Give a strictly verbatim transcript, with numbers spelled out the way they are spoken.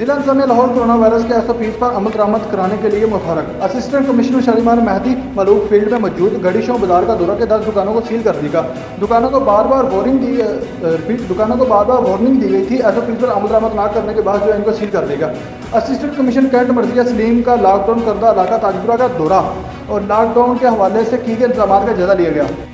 जिला इंतजामिया Lahore corona virus के एस ओ पीज पर अमल दरामद कराने के लिए मुतहरक। Assistant commissioner Shalimar Mehdi Malook field में मौजूद घड़ी शो बाजार का दौरा के दस दुकानों को सील कर देगा। दुकानों को बार बार वार्निंग दी दुकानों को बार बार वार्निंग दी गई थी। एस ओ पीज पर अमल दरामद न करने के बाद जो है इनको सील कर देगा। Assistant commissioner cantt Marzia Saleem का लॉकडाउन करदा इलाका ताजपुरा का दौरा और लॉकडाउन के हवाले से की गए इंतजाम का जायजा लिया गया।